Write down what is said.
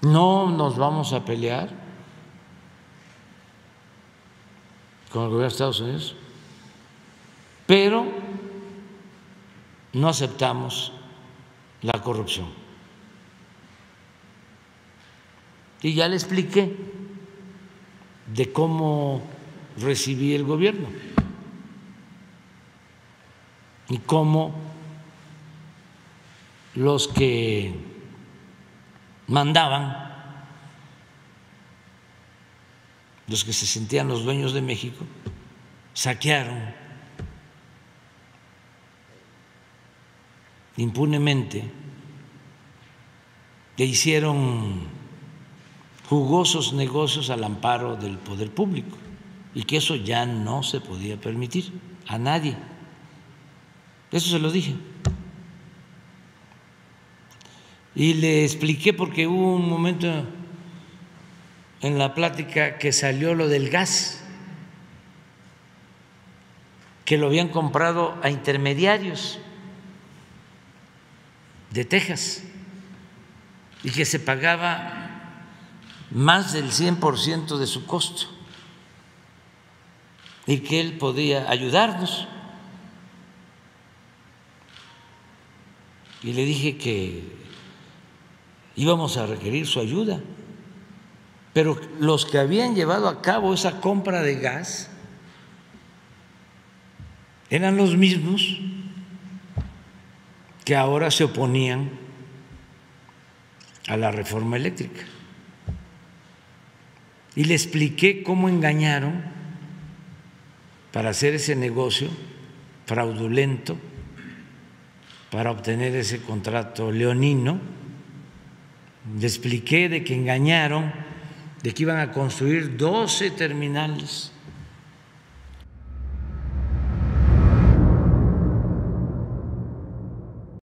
No nos vamos a pelear con el gobierno de Estados Unidos, pero no aceptamos la corrupción. Y ya le expliqué de cómo recibí el gobierno y cómo los que mandaban, los que se sentían los dueños de México, saquearon impunemente e hicieron jugosos negocios al amparo del poder público, y que eso ya no se podía permitir a nadie. Eso se lo dije. Y le expliqué, porque hubo un momento en la plática que salió lo del gas, que lo habían comprado a intermediarios de Texas y que se pagaba más del 100% de su costo y que él podía ayudarnos. Y le dije que íbamos a requerir su ayuda, pero los que habían llevado a cabo esa compra de gas eran los mismos que ahora se oponían a la reforma eléctrica. Y le expliqué cómo engañaron para hacer ese negocio fraudulento, para obtener ese contrato leonino. Le expliqué de que engañaron, de que iban a construir 12 terminales